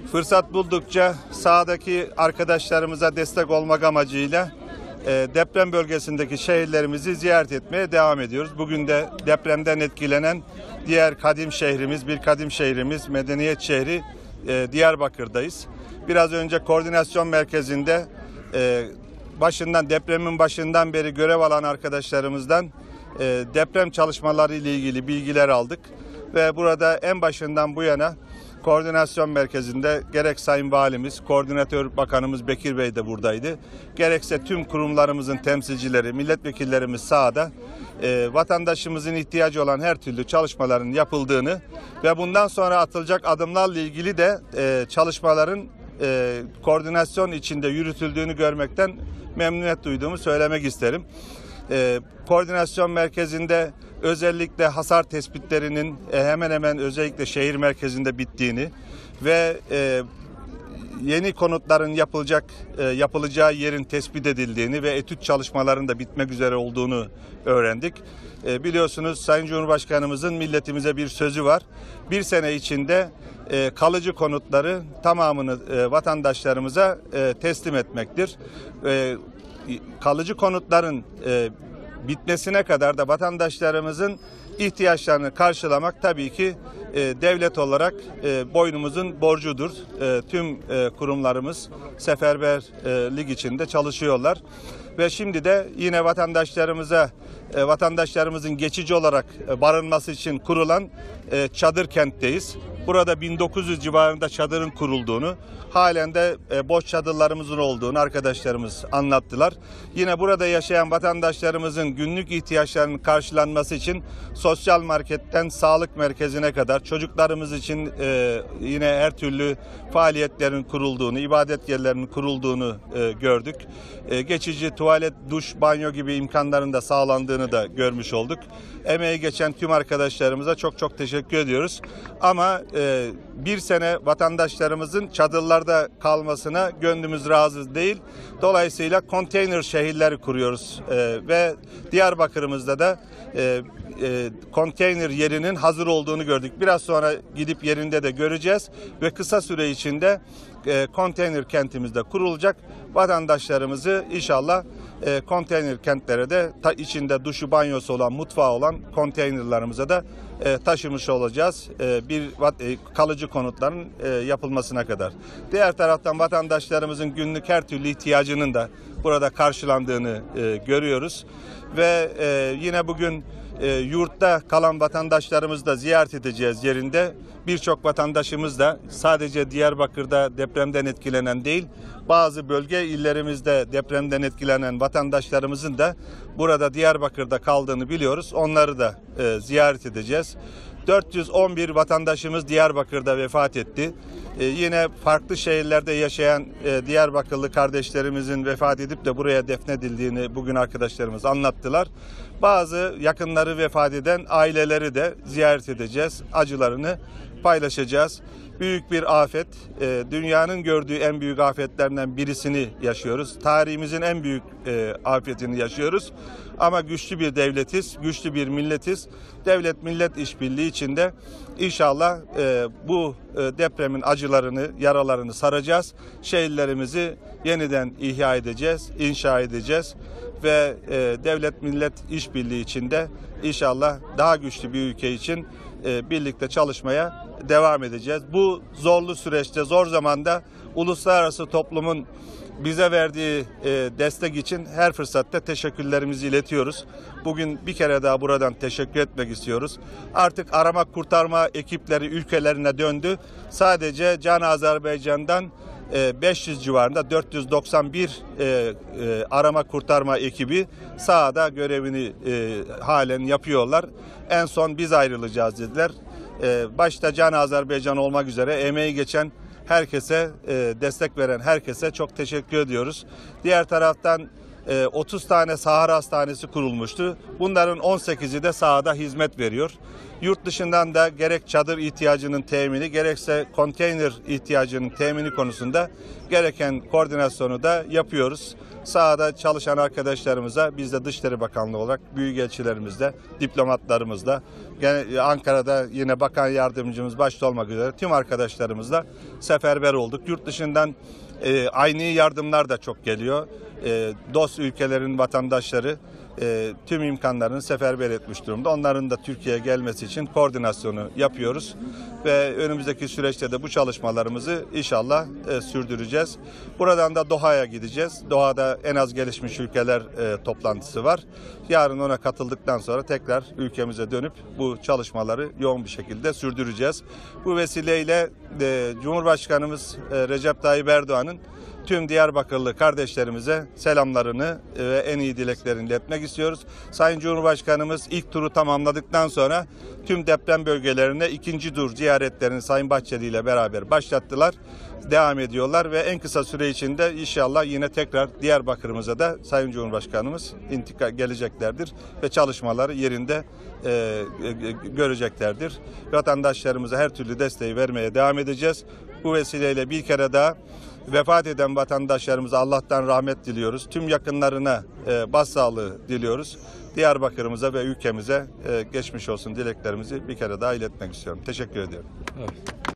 Fırsat buldukça sahadaki arkadaşlarımıza destek olmak amacıyla deprem bölgesindeki şehirlerimizi ziyaret etmeye devam ediyoruz. Bugün de depremden etkilenen diğer kadim şehrimiz, bir kadim şehrimiz, medeniyet şehri Diyarbakır'dayız. Biraz önce koordinasyon merkezinde depremin başından beri görev alan arkadaşlarımızdan deprem çalışmaları ile ilgili bilgiler aldık. Ve burada en başından bu yana koordinasyon merkezinde gerek Sayın Valimiz, Koordinatör Bakanımız Bekir Bey de buradaydı. Gerekse tüm kurumlarımızın temsilcileri, milletvekillerimiz sahada vatandaşımızın ihtiyacı olan her türlü çalışmaların yapıldığını ve bundan sonra atılacak adımlarla ilgili de çalışmaların koordinasyon içinde yürütüldüğünü görmekten memnuniyet duyduğumu söylemek isterim. Koordinasyon merkezinde özellikle hasar tespitlerinin hemen hemen özellikle şehir merkezinde bittiğini ve yeni konutların yapılacağı yerin tespit edildiğini ve etüt çalışmalarının da bitmek üzere olduğunu öğrendik. Biliyorsunuz Sayın Cumhurbaşkanımızın milletimize bir sözü var. Bir sene içinde kalıcı konutları tamamını vatandaşlarımıza teslim etmektir. Kalıcı konutların bitmesine kadar da vatandaşlarımızın ihtiyaçlarını karşılamak tabii ki devlet olarak boynumuzun borcudur. Tüm kurumlarımız seferberlik içinde çalışıyorlar. Ve şimdi de yine vatandaşlarımızın geçici olarak barınması için kurulan çadır kentteyiz. Burada 1900 civarında çadırın kurulduğunu, halen de boş çadırlarımızın olduğunu arkadaşlarımız anlattılar. Yine burada yaşayan vatandaşlarımızın günlük ihtiyaçlarının karşılanması için sosyal marketten sağlık merkezine kadar çocuklarımız için yine her türlü faaliyetlerin kurulduğunu, ibadet yerlerinin kurulduğunu gördük. Geçici tuvalet, duş, banyo gibi imkanların da sağlandığını da görmüş olduk. Emeği geçen tüm arkadaşlarımıza çok çok teşekkür ediyoruz. Ama bir sene vatandaşlarımızın çadırlarda kalmasına gönlümüz razı değil. Dolayısıyla konteyner şehirleri kuruyoruz ve Diyarbakır'ımızda da konteyner yerinin hazır olduğunu gördük. Biraz sonra gidip yerinde de göreceğiz ve kısa süre içinde konteyner kentimizde kurulacak. Vatandaşlarımızı inşallah konteyner kentlere de içinde duşu banyosu olan, mutfağı olan konteynerlarımıza da taşımış olacağız. Kalıcı konutların yapılmasına kadar. Diğer taraftan vatandaşlarımızın günlük her türlü ihtiyacının da burada karşılandığını görüyoruz. Ve yine bugün yurtta kalan vatandaşlarımızı da ziyaret edeceğiz yerinde. Birçok vatandaşımız da sadece Diyarbakır'da depremden etkilenen değil, bazı bölge illerimizde depremden etkilenen vatandaşlarımızın da burada Diyarbakır'da kaldığını biliyoruz. Onları da ziyaret edeceğiz. 411 vatandaşımız Diyarbakır'da vefat etti. Yine farklı şehirlerde yaşayan Diyarbakırlı kardeşlerimizin vefat edip de buraya defnedildiğini bugün arkadaşlarımız anlattılar. Bazı yakınları vefat eden aileleri de ziyaret edeceğiz. Acılarını paylaşacağız. Büyük bir afet, dünyanın gördüğü en büyük afetlerinden birisini yaşıyoruz. Tarihimizin en büyük afetini yaşıyoruz. Ama güçlü bir devletiz, güçlü bir milletiz. Devlet-millet işbirliği içinde inşallah bu depremin acılarını, yaralarını saracağız. Şehirlerimizi yeniden ihya edeceğiz, inşa edeceğiz. Ve devlet-millet işbirliği içinde inşallah daha güçlü bir ülke için birlikte çalışmaya devam edeceğiz. Bu zorlu süreçte, zor zamanda uluslararası toplumun bize verdiği destek için her fırsatta teşekkürlerimizi iletiyoruz. Bugün bir kere daha buradan teşekkür etmek istiyoruz. Artık arama kurtarma ekipleri ülkelerine döndü. Sadece Can Azerbaycan'dan 500 civarında 491 arama kurtarma ekibi sahada görevini halen yapıyorlar. En son biz ayrılacağız dediler. Başta Can Azerbaycan olmak üzere emeği geçen herkese, destek veren herkese çok teşekkür ediyoruz. Diğer taraftan 30 tane sahra hastanesi kurulmuştu. Bunların 18'i de sahada hizmet veriyor. Yurt dışından da gerek çadır ihtiyacının temini gerekse konteyner ihtiyacının temini konusunda gereken koordinasyonu da yapıyoruz. Sahada çalışan arkadaşlarımıza biz de Dışişleri Bakanlığı olarak büyükelçilerimizle, diplomatlarımızla, Ankara'da yine bakan yardımcımız başta olmak üzere tüm arkadaşlarımızla seferber olduk. Yurt dışından aynı yardımlar da çok geliyor. Dost ülkelerin vatandaşları tüm imkanlarını seferber etmiş durumda. Onların da Türkiye'ye gelmesi için koordinasyonu yapıyoruz ve önümüzdeki süreçte de bu çalışmalarımızı inşallah sürdüreceğiz. Buradan da Doha'ya gideceğiz. Doha'da en az gelişmiş ülkeler toplantısı var. Yarın ona katıldıktan sonra tekrar ülkemize dönüp bu çalışmaları yoğun bir şekilde sürdüreceğiz. Bu vesileyle Cumhurbaşkanımız Recep Tayyip Erdoğan'ın tüm Diyarbakırlı kardeşlerimize selamlarını ve en iyi dileklerini iletmek istiyoruz. Sayın Cumhurbaşkanımız ilk turu tamamladıktan sonra tüm deprem bölgelerine ikinci tur ziyaretlerini Sayın Bahçeli ile beraber başlattılar. Devam ediyorlar ve en kısa süre içinde inşallah yine tekrar Diyarbakır'ımıza da Sayın Cumhurbaşkanımız geleceklerdir ve çalışmaları yerinde göreceklerdir. Vatandaşlarımıza her türlü desteği vermeye devam edeceğiz. Bu vesileyle bir kere daha vefat eden vatandaşlarımıza Allah'tan rahmet diliyoruz. Tüm yakınlarına başsağlığı diliyoruz. Diyarbakır'ımıza ve ülkemize geçmiş olsun dileklerimizi bir kere daha iletmek istiyorum. Teşekkür ediyorum. Evet.